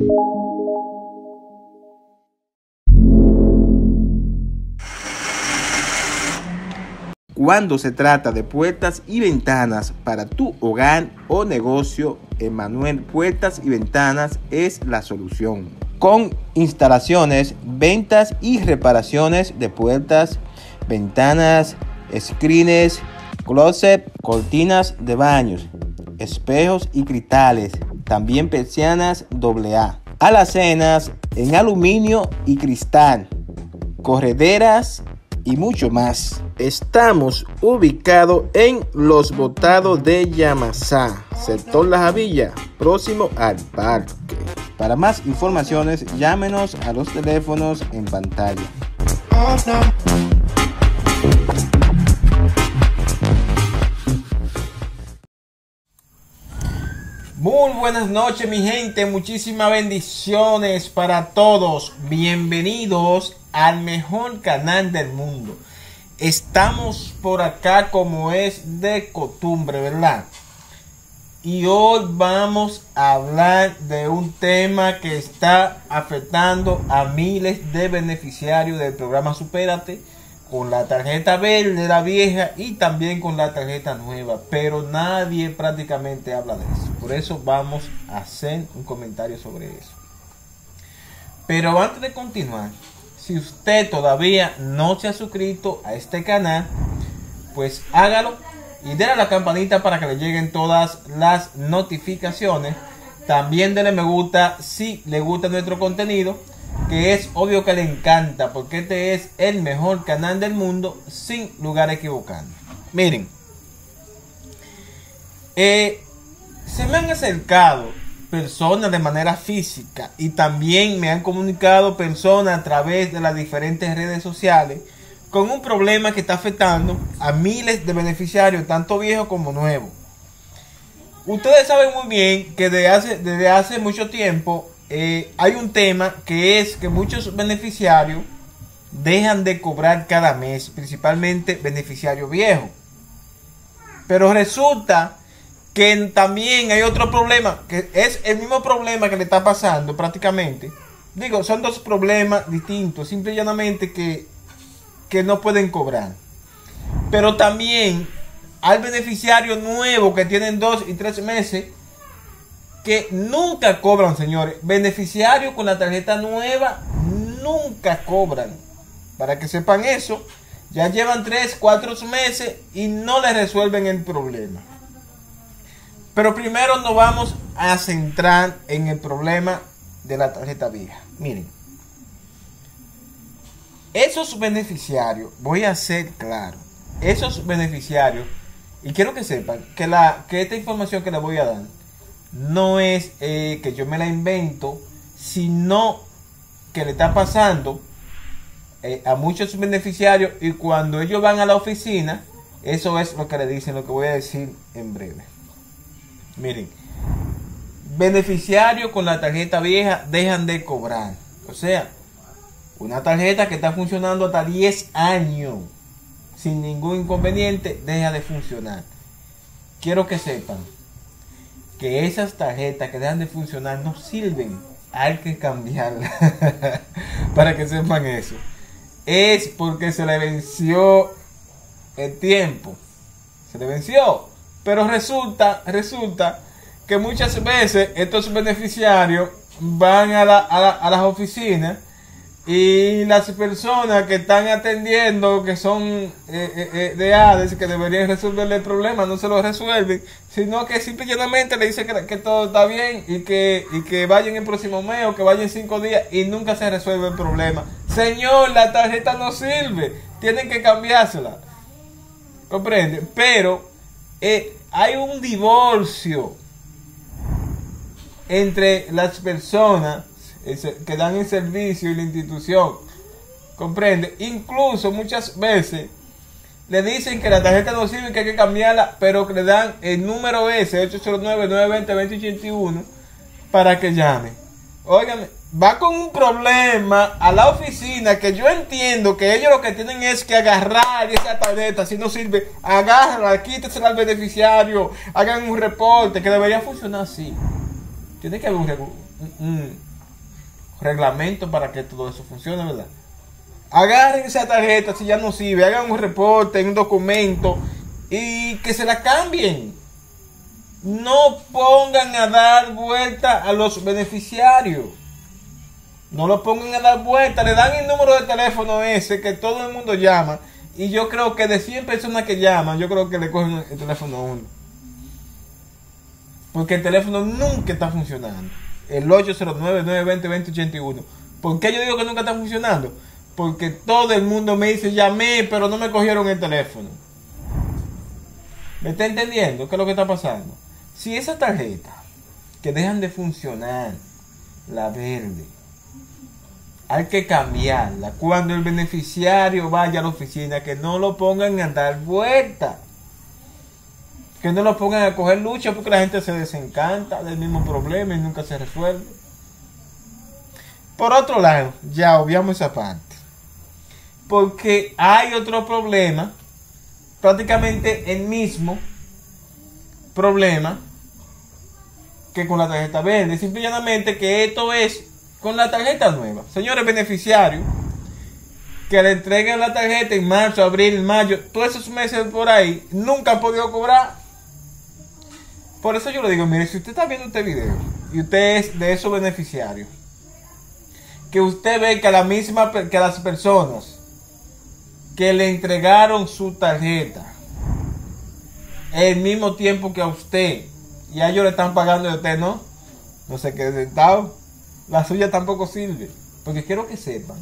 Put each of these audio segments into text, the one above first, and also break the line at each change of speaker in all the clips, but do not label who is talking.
Cuando se trata de puertas y ventanas para tu hogar o negocio, Emanuel Puertas y Ventanas es la solución. Con instalaciones, ventas y reparaciones de puertas, ventanas, screens, closet, cortinas de baños, espejos y cristales, también persianas AA, alacenas en aluminio y cristal, correderas y mucho más. Estamos ubicados en Los Botados de Yamasá, sector La Javilla, próximo al parque. Para más informaciones, llámenos a los teléfonos en pantalla. Muy buenas noches, mi gente. Muchísimas bendiciones para todos. Bienvenidos al mejor canal del mundo. Estamos por acá como es de costumbre, ¿verdad? Y hoy vamos a hablar de un tema que está afectando a miles de beneficiarios del programa Supérate, con la tarjeta verde, la vieja, y también con la tarjeta nueva, pero nadie prácticamente habla de eso. Por eso vamos a hacer un comentario sobre eso. Pero antes de continuar, si usted todavía no se ha suscrito a este canal, pues hágalo y denle a la campanita para que le lleguen todas las notificaciones. También denle me gusta si le gusta nuestro contenido, que es obvio que le encanta, porque este es el mejor canal del mundo, sin lugar a equivocarme. Miren, se me han acercado personas de manera física y también me han comunicado personas a través de las diferentes redes sociales con un problema que está afectando a miles de beneficiarios, tanto viejos como nuevos. Ustedes saben muy bien que desde hace mucho tiempo hay un tema que es que muchos beneficiarios dejan de cobrar cada mes, principalmente beneficiarios viejos. Pero resulta que también hay otro problema, que es el mismo problema que le está pasando prácticamente. Digo, son dos problemas distintos, simple y llanamente que no pueden cobrar. Pero también hay beneficiarios nuevos que tienen 2 y 3 meses que nunca cobran, señores. Beneficiarios con la tarjeta nueva nunca cobran. Para que sepan eso, ya llevan 3, 4 meses y no les resuelven el problema. Pero primero nos vamos a centrar en el problema de la tarjeta vieja. Miren, esos beneficiarios, voy a ser claro, esos beneficiarios, y quiero que sepan que esta información que les voy a dar no es que yo me la invento, sino que le está pasando a muchos beneficiarios, y cuando ellos van a la oficina, eso es lo que le dicen, lo que voy a decir en breve. Miren, beneficiarios con la tarjeta vieja dejan de cobrar. O sea, una tarjeta que está funcionando hasta 10 años sin ningún inconveniente deja de funcionar. Quiero que sepan que esas tarjetas que dejan de funcionar no sirven, hay que cambiarlas. Para que sepan eso, es porque se le venció el tiempo, se le venció. Pero resulta que muchas veces estos beneficiarios van a las oficinas, y las personas que están atendiendo, que son de ADES, que deberían resolverle el problema, no se lo resuelven, sino que simplemente le dicen que todo está bien y que vayan el próximo mes o que vayan 5 días, y nunca se resuelve el problema. Señor, la tarjeta no sirve, tienen que cambiársela. ¿Comprende? Pero hay un divorcio entre las personas que dan el servicio y la institución. ¿Comprende? Incluso muchas veces le dicen que la tarjeta no sirve y que hay que cambiarla, pero que le dan el número ese, 809-920-2081, para que llame. Óigame, va con un problema a la oficina, que yo entiendo que ellos lo que tienen es que agarrar esa tarjeta. Si no sirve, agárrala, quítesela al beneficiario, hagan un reporte, que debería funcionar así. Tiene que haber reglamentos para que todo eso funcione, ¿verdad? Agarren esa tarjeta si ya no sirve, hagan un reporte, un documento y que se la cambien. No pongan a dar vuelta a los beneficiarios. No lo pongan a dar vuelta. Le dan el número de teléfono ese que todo el mundo llama. Y yo creo que de 100 personas que llaman, yo creo que le cogen el teléfono a uno. Porque el teléfono nunca está funcionando. El 809-920-2081. ¿Por qué yo digo que nunca está funcionando? Porque todo el mundo me dice, llamé, pero no me cogieron el teléfono. ¿Me está entendiendo qué es lo que está pasando? Si esa tarjeta que dejan de funcionar, la verde, hay que cambiarla. Cuando el beneficiario vaya a la oficina, que no lo pongan a dar vuelta. Que no lo pongan a coger lucha porque la gente se desencanta del mismo problema y nunca se resuelve. Por otro lado, ya obviamos esa parte. Porque hay otro problema, prácticamente el mismo problema que con la tarjeta verde. Simple y llanamente que esto es con la tarjeta nueva. Señores beneficiarios, que le entreguen la tarjeta en marzo, abril, mayo, todos esos meses por ahí, nunca han podido cobrar. Por eso yo le digo, mire, si usted está viendo este video y usted es de esos beneficiarios, que usted ve que que las personas que le entregaron su tarjeta el mismo tiempo que a usted, y a ellos le están pagando y a usted no se quede sentado, la suya tampoco sirve. Porque quiero que sepan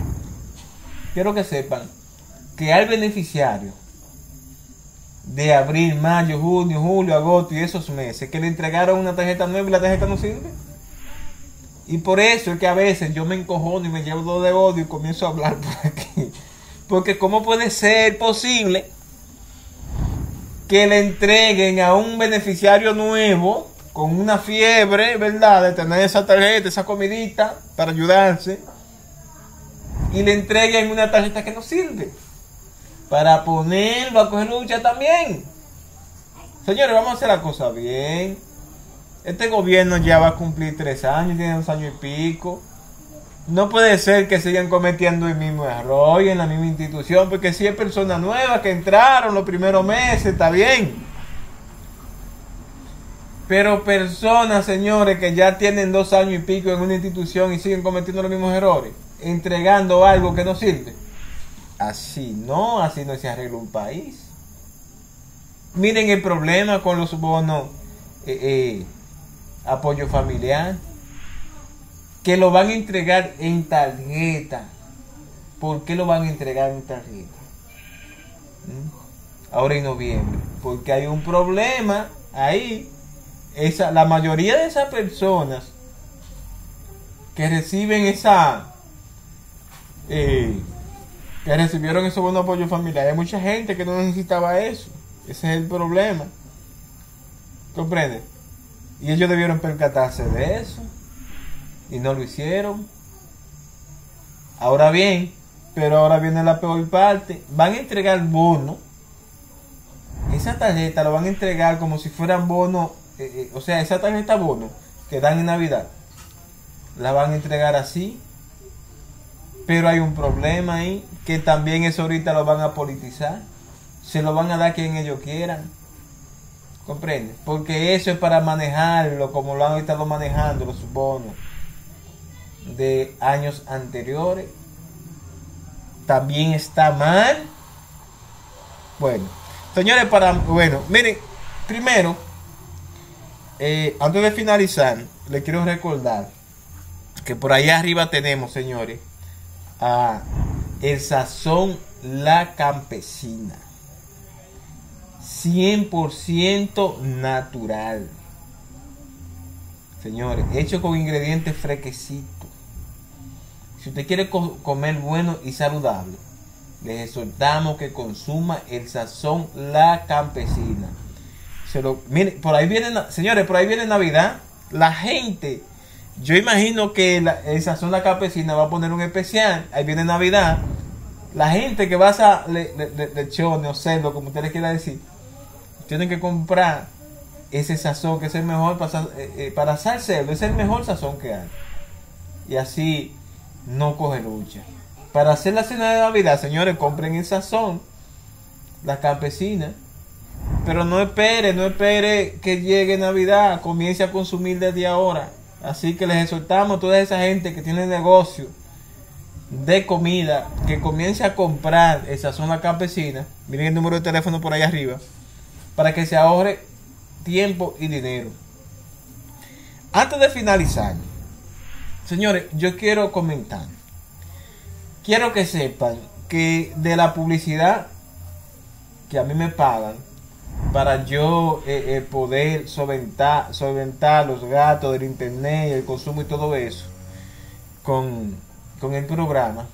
que al beneficiario de abril, mayo, junio, julio, agosto y esos meses que le entregaron una tarjeta nueva y la tarjeta no sirve. Y por eso es que a veces yo me encojono y me llevo de odio y comienzo a hablar por aquí. Porque ¿cómo puede ser posible que le entreguen a un beneficiario nuevo con una fiebre, ¿verdad?, de tener esa tarjeta, esa comidita para ayudarse, y le entreguen una tarjeta que no sirve para ponerlo a coger lucha también? Señores, vamos a hacer la cosa bien. Este gobierno ya va a cumplir 3 años, tiene 2 años y pico. No puede ser que sigan cometiendo el mismo error en la misma institución, porque si hay personas nuevas que entraron los primeros meses, está bien. Pero personas, señores, que ya tienen 2 años y pico en una institución y siguen cometiendo los mismos errores, entregando algo que no sirve. Así no se arregla un país. Miren el problema con los bonos apoyo familiar, que lo van a entregar en tarjeta. ¿Por qué lo van a entregar en tarjeta? Ahora en noviembre, porque hay un problema ahí. La mayoría de esas personas que reciben que recibieron ese buen apoyo familiar, hay mucha gente que no necesitaba eso. Ese es el problema. ¿Comprende? Y ellos debieron percatarse de eso y no lo hicieron. Ahora bien, pero ahora viene la peor parte. Van a entregar bonos. Esa tarjeta lo van a entregar como si fueran bonos. O sea, esa tarjeta bono que dan en Navidad, la van a entregar así. Pero hay un problema ahí, que también eso ahorita lo van a politizar. Se lo van a dar a quien ellos quieran. ¿Comprende? Porque eso es para manejarlo como lo han estado manejando los bonos de años anteriores. También está mal. Bueno, señores, miren, primero, antes de finalizar, les quiero recordar que por allá arriba tenemos, señores, el sazón La Campesina, 100% natural, señores, hecho con ingredientes fresquecitos. Si usted quiere comer bueno y saludable, les exhortamos que consuma el sazón La Campesina. Miren, por ahí viene, señores, por ahí viene Navidad. La gente, yo imagino que el sazón La Campesina va a poner un especial. Ahí viene Navidad. La gente que va a lechones o cerdo, como ustedes quieran decir, tienen que comprar ese sazón, que es el mejor para asar cerdo. Es el mejor sazón que hay. y así no coge lucha. Para hacer la cena de Navidad, señores, compren el sazón, la campesina. Pero no espere que llegue Navidad, comience a consumir desde ahora. Así que les exhortamos a toda esa gente que tiene negocio de comida, que comience a comprar el sazón La Campesina. Miren el número de teléfono por ahí arriba, para que se ahorre tiempo y dinero. Antes de finalizar, señores, yo quiero comentar. Quiero que sepan que de la publicidad que a mí me pagan para yo poder solventar los gastos del internet, el consumo y todo eso con el programa,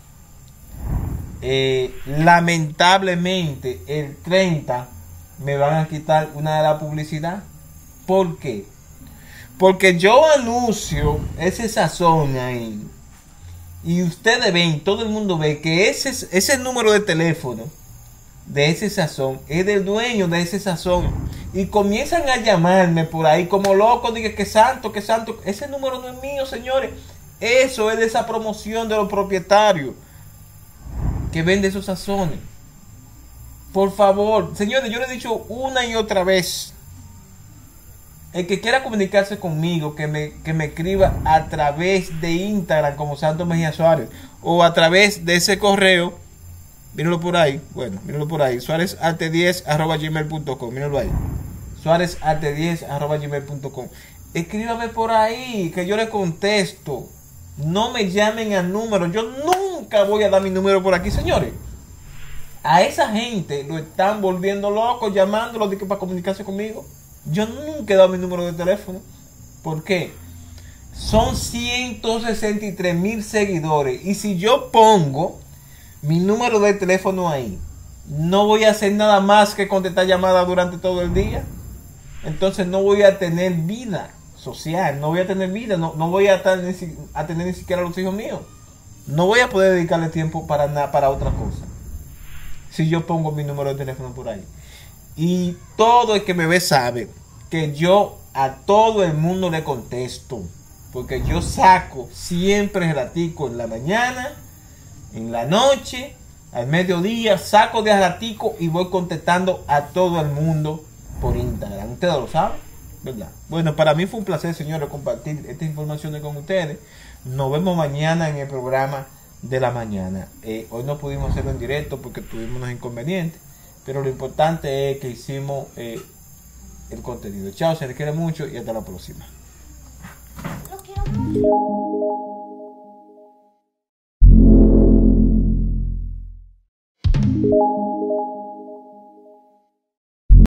lamentablemente el 30 me van a quitar una de la publicidad. ¿Por qué? Porque yo anuncio ese sazón ahí y ustedes ven, todo el mundo ve que ese número de teléfono de ese sazón es del dueño de ese sazón, y comienzan a llamarme por ahí como loco, dije que santo, ese número no es mío, señores. Eso es de esa promoción de los propietarios que venden esos sazones. Por favor, señores, yo le he dicho una y otra vez, el que quiera comunicarse conmigo, que me escriba a través de Instagram como Santos Mejía Suárez, o a través de ese correo. Mírenlo por ahí, suarezarte10@gmail.com, mírenlo ahí, suarezarte10@gmail.com. Escríbame por ahí, que yo le contesto. No me llamen al número, yo nunca voy a dar mi número por aquí, señores. A esa gente lo están volviendo loco, llamándolo para comunicarse conmigo. Yo nunca he dado mi número de teléfono. ¿Por qué? Son 163,000 seguidores, y si yo pongo mi número de teléfono ahí, no voy a hacer nada más que contestar llamadas durante todo el día. Entonces no voy a tener vida social, no voy a tener vida, no voy a tener ni siquiera los hijos míos. No voy a poder dedicarle tiempo para otra cosa si yo pongo mi número de teléfono por ahí. Y todo el que me ve sabe que yo a todo el mundo le contesto, porque yo saco siempre el ratico en la mañana, en la noche, al mediodía, saco de ratico y voy contestando a todo el mundo por Instagram. Ustedes lo saben, ¿verdad? Bueno, para mí fue un placer, señores, compartir estas informaciones con ustedes. Nos vemos mañana en el programa de la mañana. Hoy no pudimos hacerlo en directo porque tuvimos unos inconvenientes, pero lo importante es que hicimos el contenido. Chao, se les quiere mucho y hasta la próxima.